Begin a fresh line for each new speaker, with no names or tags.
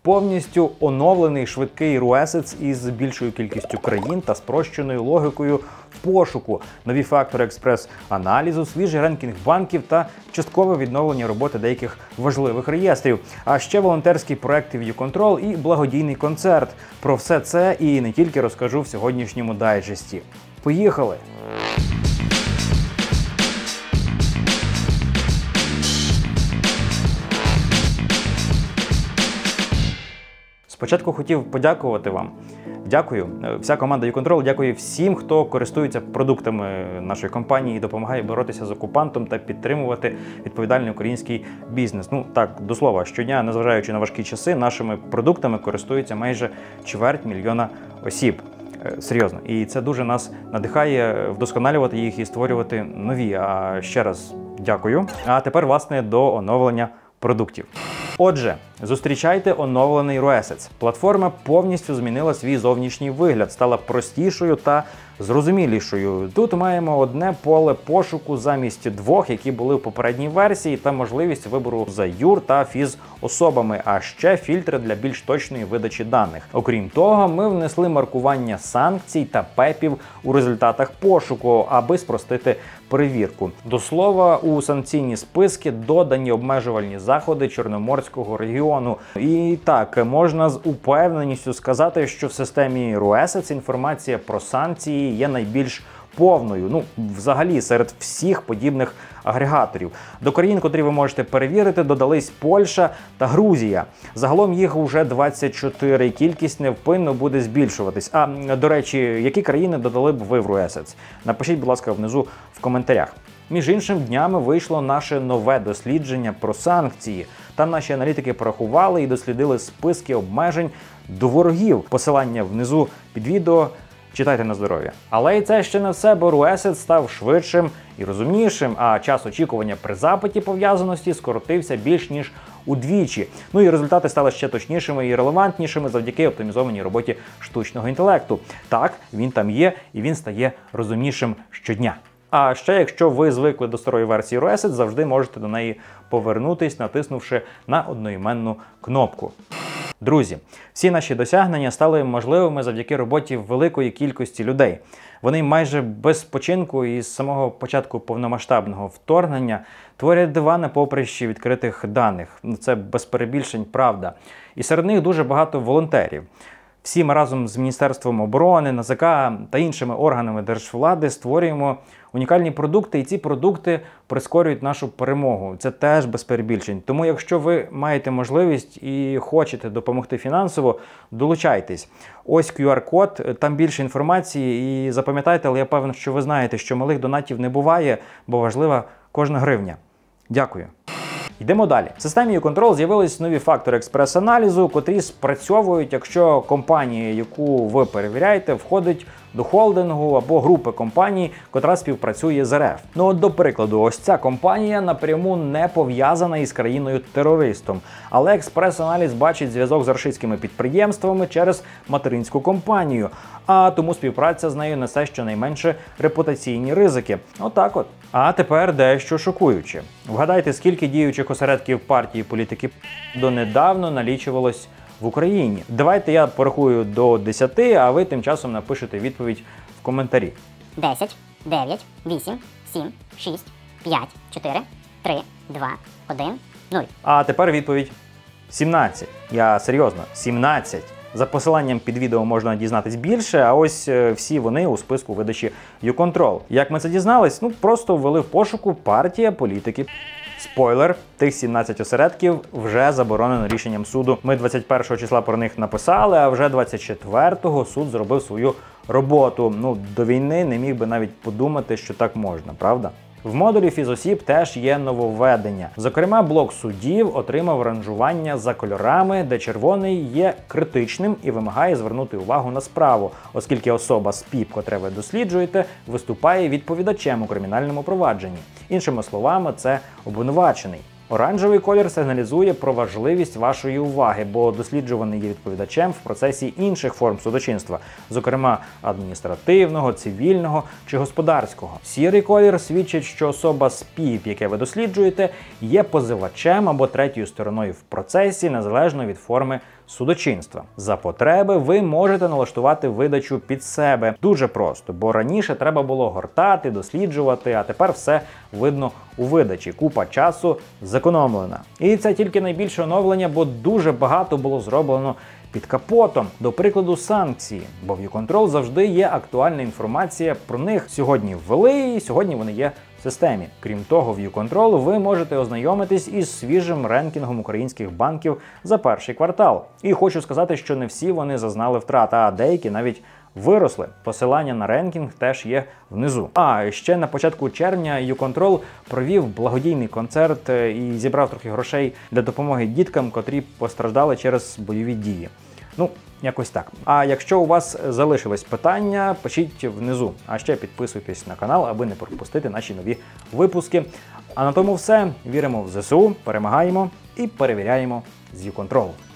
Повністю оновлений швидкий RUESETS із більшою кількістю країн та спрощеною логікою пошуку, нові фактори експрес-аналізу, свіжий ренкінг банків та часткове відновлення роботи деяких важливих реєстрів. А ще волонтерські проекти в YouControl і благодійний концерт. Про все це і не тільки розкажу в сьогоднішньому дайджесті. Поїхали! Спочатку хотів подякувати вам. Дякую. Вся команда YouControl дякує всім, хто користується продуктами нашої компанії і допомагає боротися з окупантом та підтримувати відповідальний український бізнес. Ну так, до слова, щодня, незважаючи на важкі часи, нашими продуктами користується майже 250 000 осіб. Серйозно. І це дуже нас надихає вдосконалювати їх і створювати нові. А ще раз дякую. А тепер, власне, до оновлення продуктів. Отже, зустрічайте оновлений RUESETS. Платформа повністю змінила свій зовнішній вигляд, стала простішою та зрозумілішою. Тут маємо одне поле пошуку замість двох, які були в попередній версії, та можливість вибору за юр та фізособами, а ще фільтри для більш точної видачі даних. Окрім того, ми внесли маркування санкцій та ПЕПів у результатах пошуку, аби спростити перевірку. До слова, у санкційні списки додані обмежувальні заходи Чорноморського регіону. І так, можна з упевненістю сказати, що в системі RUESETS інформація про санкції є найбільш повною, ну, взагалі, серед всіх подібних агрегаторів. До країн, котрі ви можете перевірити, додались Польща та Грузія. Загалом їх уже 24, і кількість невпинно буде збільшуватись. А, до речі, які країни додали б ви в RUESETS? Напишіть, будь ласка, внизу в коментарях. Між іншим, днями вийшло наше нове дослідження про санкції. Там наші аналітики порахували і дослідили списки обмежень до ворогів. Посилання внизу під відео. Читайте на здоров'я. Але і це ще не все, бо RUESETS став швидшим і розумнішим, а час очікування при запиті пов'язаності скоротився більш ніж удвічі. Ну і результати стали ще точнішими і релевантнішими завдяки оптимізованій роботі штучного інтелекту. Так, він там є і він стає розумнішим щодня. А ще, якщо ви звикли до старої версії RUESETS, завжди можете до неї повернутись, натиснувши на одноіменну кнопку. Друзі, всі наші досягнення стали можливими завдяки роботі великої кількості людей. Вони майже без спочинку і з самого початку повномасштабного вторгнення творять дива на поприщі відкритих даних. Це без перебільшень правда. І серед них дуже багато волонтерів. Всі ми разом з Міністерством оборони, НАЗК та іншими органами держвлади створюємо унікальні продукти, і ці продукти прискорюють нашу перемогу. Це теж без перебільшень. Тому якщо ви маєте можливість і хочете допомогти фінансово, долучайтесь. Ось QR-код, там більше інформації, і запам'ятайте, але я певен, що ви знаєте, що малих донатів не буває, бо важлива кожна гривня. Дякую. Йдемо далі. В системі YouControl з'явились нові фактори експрес-аналізу, котрі спрацьовують, якщо компанія, яку ви перевіряєте, входить до холдингу або групи компаній, котра співпрацює з РФ. Ну от, до прикладу, ось ця компанія напряму не пов'язана із країною-терористом, але експрес-аналіз бачить зв'язок з рашистськими підприємствами через материнську компанію, а тому співпраця з нею несе щонайменше репутаційні ризики. Отак от. А тепер дещо шокуюче. Вгадайте, скільки діючих осередків партії політики донедавна налічувалось в Україні. Давайте я порахую до 10, а ви тим часом напишете відповідь в коментарі.
10, 9, 8, 7, 6, 5, 4, 3, 2, 1, 0.
А тепер відповідь 17. Я серйозно, 17. За посиланням під відео можна дізнатись більше, а ось всі вони у списку видачі YouControl. Як ми це дізнались? Ну, просто ввели в пошуку партія політики. Спойлер, тих 17 осередків вже заборонено рішенням суду. Ми 21 числа про них написали, а вже 24-го суд зробив свою роботу. Ну, до війни не міг би навіть подумати, що так можна, правда? В модулі фізосіб теж є нововведення. Зокрема, блок суддів отримав ранжування за кольорами, де червоний є критичним і вимагає звернути увагу на справу, оскільки особа з ПІП, котре ви досліджуєте, виступає відповідачем у кримінальному провадженні. Іншими словами, це обвинувачений. Оранжевий колір сигналізує про важливість вашої уваги, бо досліджуваний є відповідачем в процесі інших форм судочинства, зокрема адміністративного, цивільного чи господарського. Сірий колір свідчить, що особа з ПІП, яке ви досліджуєте, є позивачем або третьою стороною в процесі, незалежно від форми судочинства. За потреби ви можете налаштувати видачу під себе. Дуже просто, бо раніше треба було гортати, досліджувати, а тепер все видно у видачі. Купа часу зекономлена. І це тільки найбільше оновлення, бо дуже багато було зроблено під капотом. До прикладу, санкції. Бо в YouControl завжди є актуальна інформація про них. Сьогодні ввели, і сьогодні вони є в системі. Крім того, в YouControl ви можете ознайомитись із свіжим ренкінгом українських банків за перший квартал. І хочу сказати, що не всі вони зазнали втрат, а деякі навіть виросли. Посилання на ренкінг теж є внизу. А ще на початку червня YouControl провів благодійний концерт і зібрав трохи грошей для допомоги діткам, котрі постраждали через бойові дії. Ну, якось так. А якщо у вас залишились питання, пишіть внизу. А ще підписуйтесь на канал, аби не пропустити наші нові випуски. А на тому все. Віримо в ЗСУ, перемагаємо і перевіряємо з YouControl.